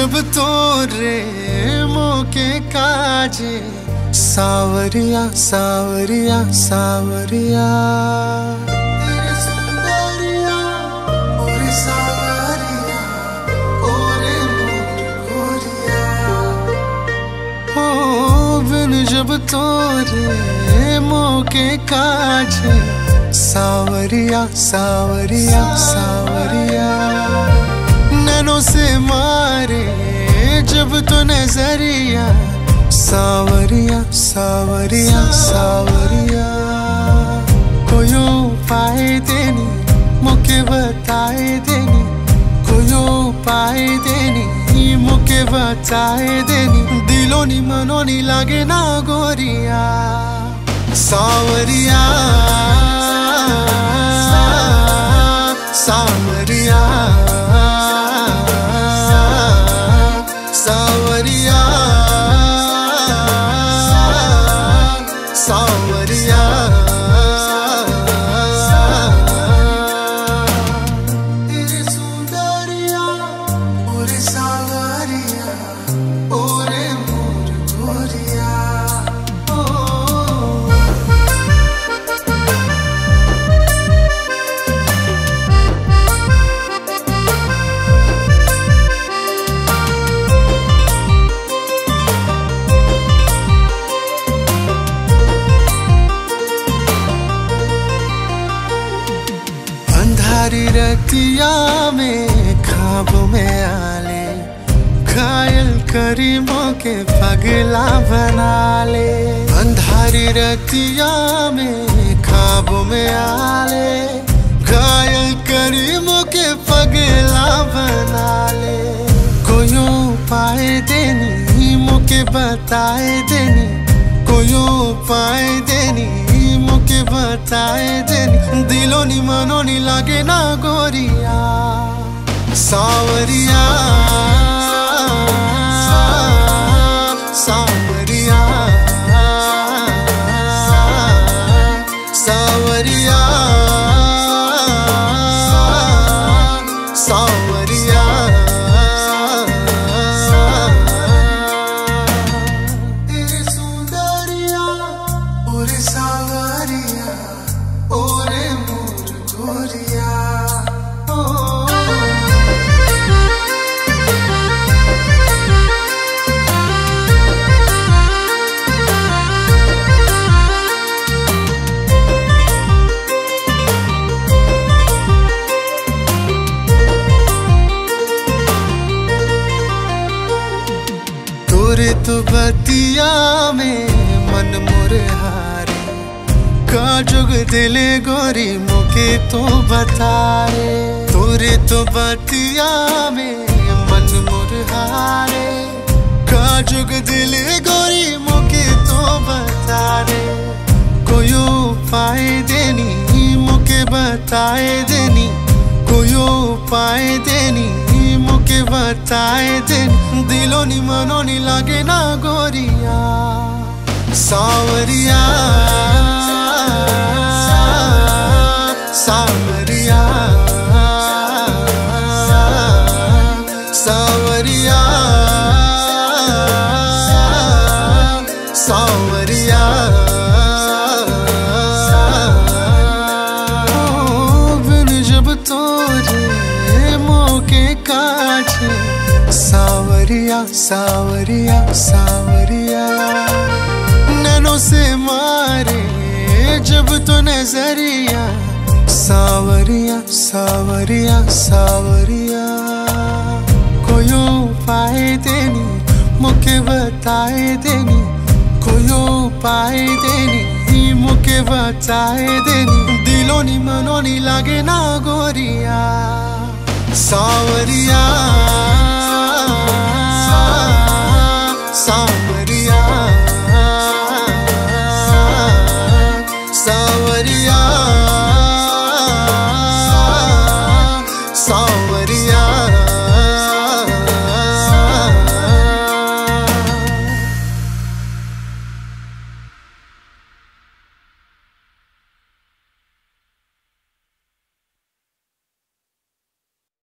जब तोरे मोके काजे सावरिया सावरिया सावरिया तेरे सुंदरिया ओरे सावरिया ओरे मोर गोरिया ओ बिन जब तोरे मोके काजे सावरिया सावरिया सावरिया नैनों से मारे जब तो नजरिया सावरिया सावरिया सावरिया कोयो पाए देनी मुके बताए देनी कोयो पाए देनी मुके बताए देनी दिलों नी मनों नी लागे ना गोरिया सावरिया सावरिया सावरिया सावरिया तेरे सुंदरिया ओरे सावरिया ओरे मोर गोरिया अंधारी रतिया में ख्वाबों में आले घायल करी मोके पगला बना ले अंधारी रतिया में ख्वाबों में आले घायल करी मोके पगला बना ले कोयो पाए देनी मोके बताए देनी कोयो पाए देनी मुके बताए देनी दिलों नी मनों नी लागे ना गोरिया सावरिया सावरिया सावरिया सावरिया तेरे सुंदरिया ओरे सावरिया ओरे मोर गोरिया तोरे तो बतिया में मन मोरे हारे का जुग दिले गोरी मुके तो बता रे तोरे तो बतिया में मन मोरे हारे का जुग दिले गोरी मुके तो बता रे कोयो पाए देनी मुके बताए देनी कोयो पाए देनी मुके बताए देनी दिलों नी मनों नी लागे ना गोरिया सावरिया सावरिया सावरिया सावरिया बिन जब तोरे मोके काजे सावरिया सावरिया सावरिया नैनों से मारे जब तो नजरिया सावरिया सावरिया सावरिया कोयो पाए देनी मुके बताए देनी कोयो पाए देनी मुके बताए देनी दिलों नी मनों नी लागे ना गोरिया सावरिया